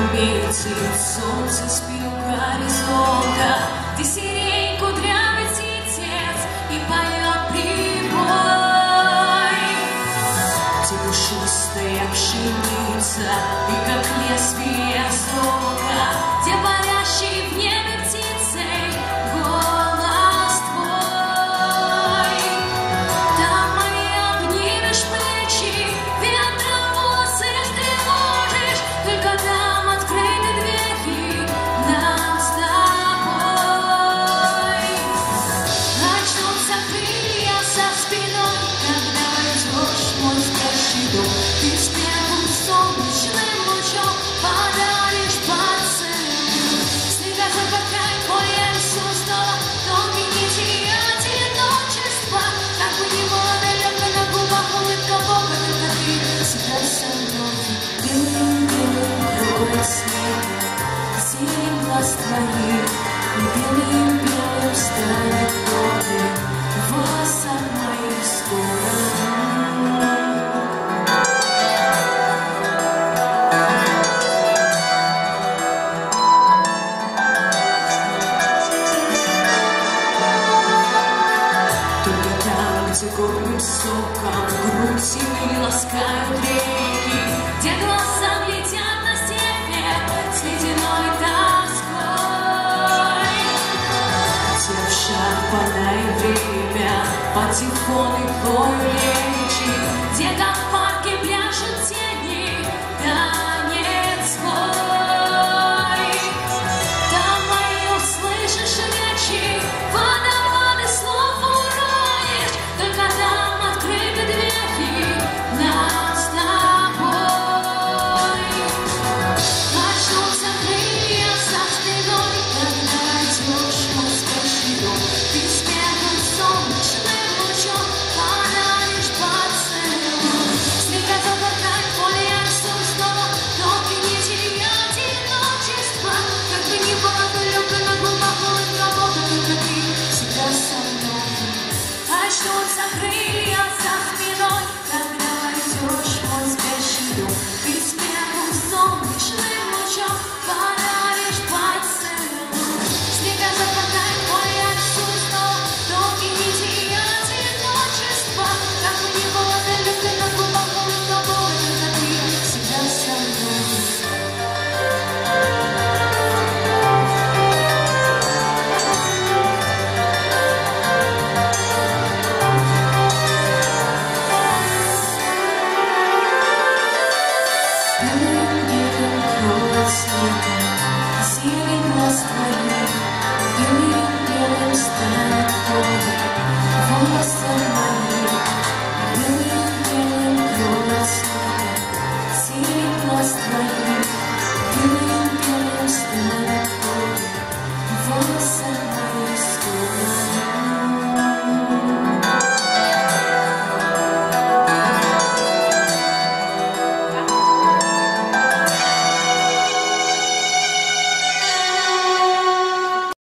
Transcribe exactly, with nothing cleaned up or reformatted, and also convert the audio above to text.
метит солнце спину горизонта, ты сирень кудрявый птиц и поет прибой. Ты пушистая пшеница и как лезвие сока, где парящий в небе птицей голос твой. Там мои обнимешь плечи, ветром волосы растревожишь, только там открыты двери нам с тобой. Очнутся крылья за спиной, когда войдешь мой спящий дом. Ты с первым солнечным лучом подаришь поцелуй. Снега запахай поле лесу снова, тонкие нити одиночества. Как бы ни было далеко, на губах улыбка Бога, только ты всегда со мной. Белым-белым кроет снег, зелень глаз твоих, и белым-белым станет море в волосах моих скоро. Только там, где горным соком грудь земли ласкают реки, где глаза глядят на север с ледяной тоской, где в шар пора и время, патефоны поют.